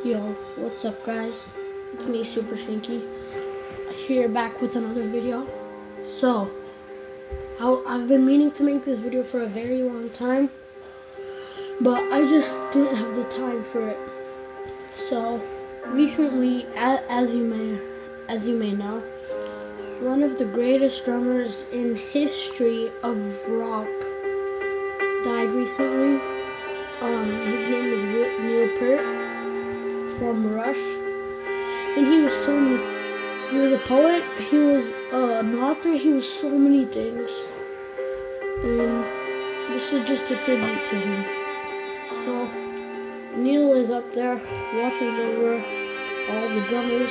Yo, what's up guys? It's me, Super Shanky, here back with another video. So, I've been meaning to make this video for a very long time, but I just didn't have the time for it. So, recently, as you may know, one of the greatest drummers in history of rock died recently. His name is Neil Peart from Rush, and he was so many. He was a poet, he was an author, he was so many things, and this is just a tribute to him. So Neil is up there watching over all the drummers.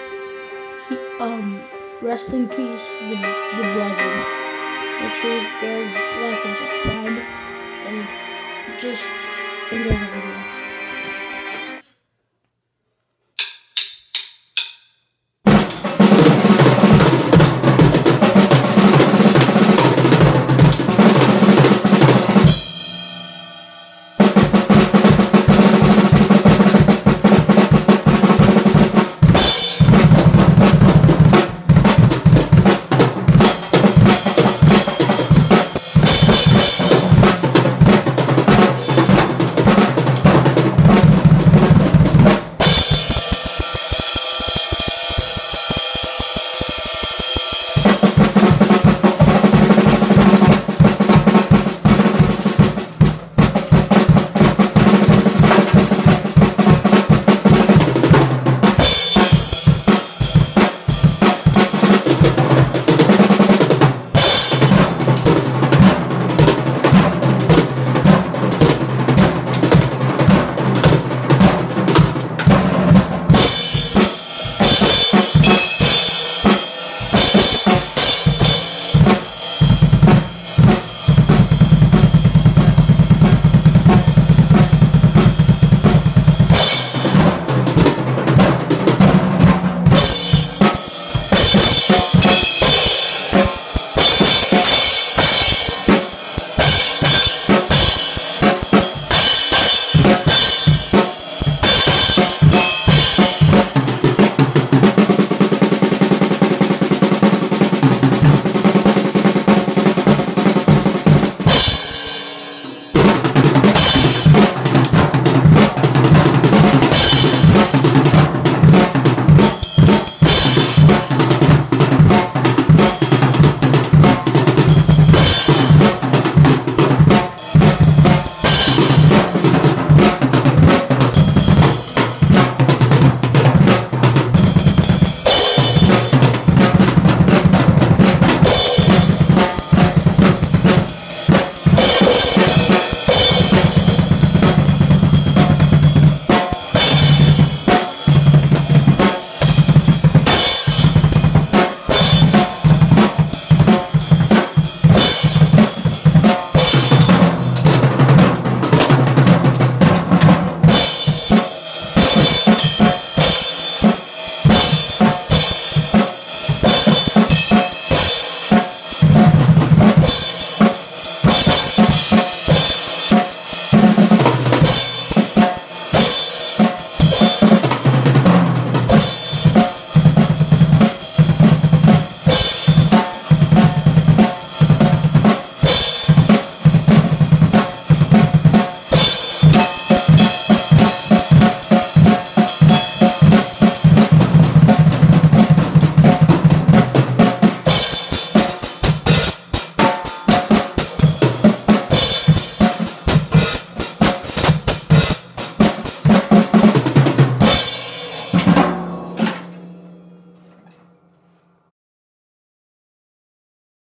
Rest in peace, the legend. Make sure you guys like and subscribe, and just enjoy the video.